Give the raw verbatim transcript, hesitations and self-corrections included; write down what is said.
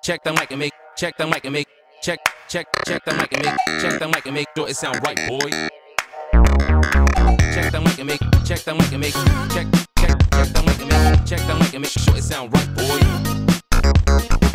check the mic and make, check the mic and make, check, check, check the mic and make, check the mic and make sure it sound right, boy. Check the mic and make, check the mic and make, check, check, check the mic and make, check the mic and make sure it sound right, boy.